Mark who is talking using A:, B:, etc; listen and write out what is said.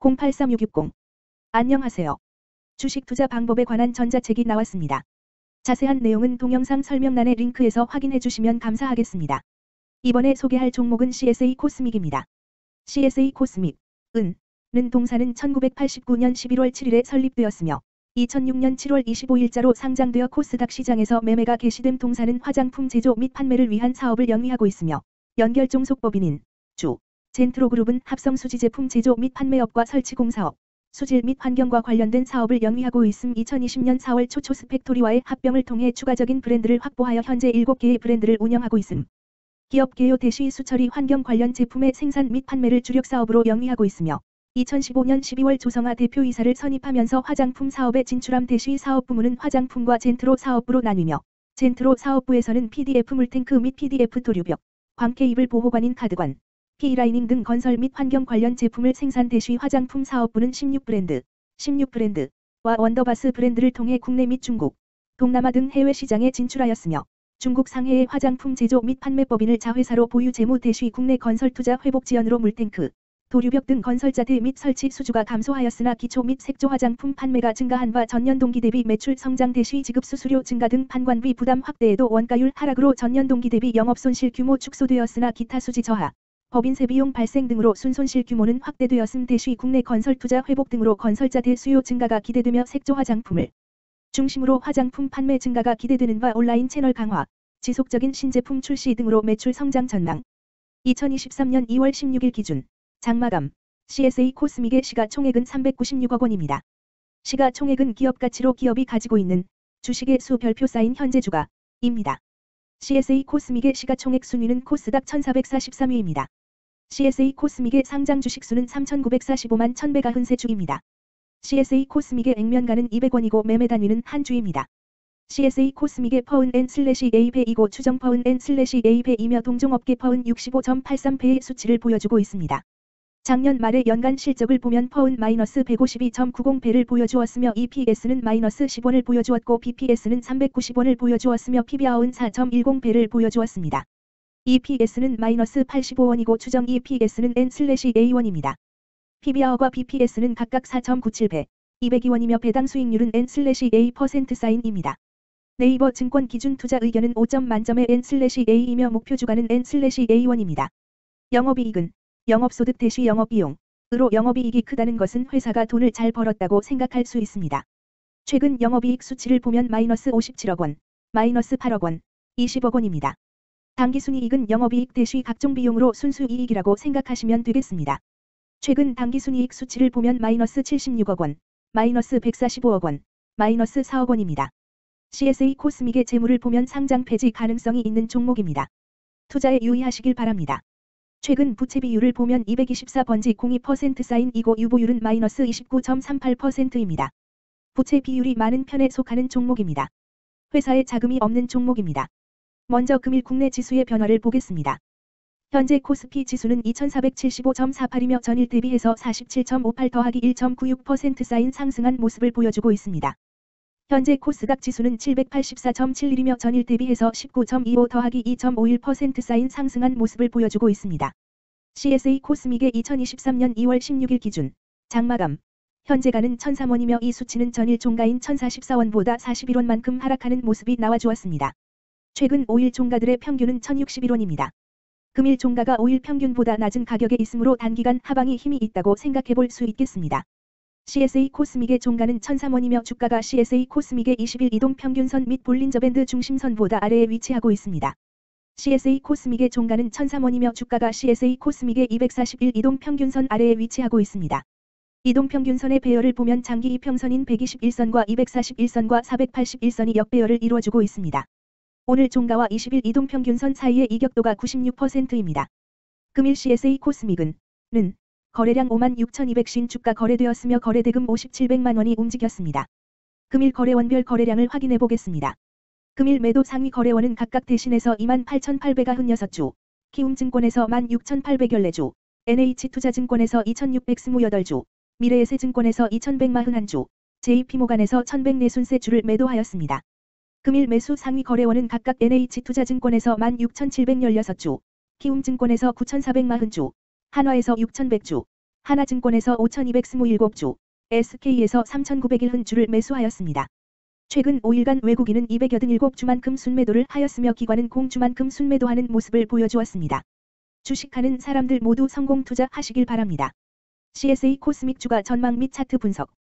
A: 083660. 안녕하세요. 주식 투자 방법에 관한 전자책이 나왔습니다. 자세한 내용은 동영상 설명란의 링크에서 확인해 주시면 감사하겠습니다. 이번에 소개할 종목은 CSA 코스믹입니다. CSA 코스믹, 는 동사는 1989년 11월 7일에 설립되었으며 2006년 7월 25일자로 상장되어 코스닥 시장에서 매매가 개시된 동사는 화장품 제조 및 판매를 위한 사업을 영위하고 있으며 연결 종속법인인 젠트로그룹은 합성 수지 제품 제조 및 판매업과 설치 공사업, 수질 및 환경과 관련된 사업을 영위하고 있음. 2020년 4월 초 초스팩토리와의 합병을 통해 추가적인 브랜드를 확보하여 현재 7개의 브랜드를 운영하고 있음. 기업 개요 대시 수처리 환경 관련 제품의 생산 및 판매를 주력 사업으로 영위하고 있으며 2015년 12월 조성아 대표이사를 선임하면서 화장품 사업에 진출함. 대시 사업부문은 화장품과 젠트로 사업부로 나뉘며 젠트로 사업부에서는 PDF 물탱크 및 PDF 도류벽, 광케이블 보호관인 카드관, P라이닝 등 건설 및 환경 관련 제품을 생산. 대시 화장품 사업부는 16브랜드와 원더바스 브랜드를 통해 국내 및 중국, 동남아 등 해외 시장에 진출하였으며 중국 상해의 화장품 제조 및 판매법인을 자회사로 보유. 재무 대시 국내 건설 투자 회복 지연으로 물탱크, 도류벽 등 건설자재 및 설치 수주가 감소하였으나 기초 및 색조 화장품 판매가 증가한 바 전년 동기 대비 매출 성장. 대시 지급 수수료 증가 등 판관비 부담 확대에도 원가율 하락으로 전년 동기 대비 영업손실 규모 축소되었으나 기타 수지 저하, 법인세 비용 발생 등으로 순손실 규모는 확대되었음. 대시 국내 건설 투자 회복 등으로 건설자재 수요 증가가 기대되며 색조 화장품을 중심으로 화장품 판매 증가가 기대되는 바 온라인 채널 강화, 지속적인 신제품 출시 등으로 매출 성장 전망. 2023년 2월 16일 기준 장마감 CSA 코스믹의 시가총액은 396억 원입니다. 시가총액은 기업가치로 기업이 가지고 있는 주식의 수 별표 쌓인 현재 주가입니다. CSA 코스믹의 시가총액 순위는 코스닥 1443위입니다. CSA 코스믹의 상장 주식수는 3945만 1193주입니다. CSA 코스믹의 액면가는 200원이고 매매 단위는 한 주입니다. CSA 코스믹의 퍼은/A배이고 추정 퍼은/A배이며 동종업계 퍼은 65.83배의 수치를 보여주고 있습니다. 작년 말의 연간 실적을 보면 퍼은 -152.90배를 보여주었으며 EPS는 -10원을 보여주었고 BPS는 390원을 보여주었으며 PBR은 4.10배를 보여주었습니다. EPS는 -85원이고 추정 EPS는 N/A1입니다. PBR과 BPS는 각각 4.97배, 202원이며 배당 수익률은 N/A%입니다. 네이버 증권 기준 투자 의견은 5점 만점의 N/A이며 목표 주가는 N/A1입니다. 영업이익은 영업소득 대시 영업비용으로 영업이익이 크다는 것은 회사가 돈을 잘 벌었다고 생각할 수 있습니다. 최근 영업이익 수치를 보면 -57억 원, -8억 원, 20억 원입니다. 당기순이익은 영업이익 대시 각종 비용으로 순수이익이라고 생각하시면 되겠습니다. 최근 당기순이익 수치를 보면 -76억 원, -145억 원, -4억 원입니다. CSA 코스믹의 재물을 보면 상장 폐지 가능성이 있는 종목입니다. 투자에 유의하시길 바랍니다. 최근 부채 비율을 보면 224.02% 쌓인 이고 유보율은 -29.38%입니다. 부채 비율이 많은 편에 속하는 종목입니다. 회사에 자금이 없는 종목입니다. 먼저 금일 국내 지수의 변화를 보겠습니다. 현재 코스피 지수는 2475.48이며 전일 대비해서 47.58 더하기 1.96% 쌓인 상승한 모습을 보여주고 있습니다. 현재 코스닥 지수는 784.71이며 전일 대비해서 19.25 더하기 2.51% 쌓인 상승한 모습을 보여주고 있습니다. CSA 코스믹의 2023년 2월 16일 기준 장마감 현재가는 1,003원이며 이 수치는 전일 종가인 1,014원보다 41원만큼 하락하는 모습이 나와주었습니다. 최근 5일 종가들의 평균은 1,061원입니다. 금일 종가가 5일 평균보다 낮은 가격에 있으므로 단기간 하방이 힘이 있다고 생각해 볼 수 있겠습니다. CSA 코스믹의 종가는 1,003원이며 주가가 CSA 코스믹의 20일 이동평균선 및 볼린저밴드 중심선보다 아래에 위치하고 있습니다. CSA 코스믹의 종가는 1,003원이며 주가가 CSA 코스믹의 241 이동평균선 아래에 위치하고 있습니다. 이동평균선의 배열을 보면 장기 이평선인 121선과 241선과 481선이 역배열을 이루어주고 있습니다. 오늘 종가와 20일 이동평균선 사이의 이격도가 96%입니다. 금일 CSA 코스믹은 거래량 56,200신 주가 거래되었으며 거래대금 5,700만 원이 움직였습니다. 금일 거래원별 거래량을 확인해 보겠습니다. 금일 매도 상위 거래원은 각각 대신에서 28,896주, 키움증권에서 16,814주, NH투자증권에서 2,628주, 미래에셋증권에서 2,141주, JP모간에서 1,100내순세주를 매도하였습니다. 금일 매수 상위 거래원은 각각 NH투자증권에서 16,716주, 키움증권에서 9,440주, 한화에서 6,100주, 하나증권에서 5,227주, SK에서 3,901흔주를 매수하였습니다. 최근 5일간 외국인은 287주만큼 순매도를 하였으며 기관은 공주만큼 순매도하는 모습을 보여주었습니다. 주식하는 사람들 모두 성공 투자하시길 바랍니다. CSA 코스믹 주가 전망 및 차트 분석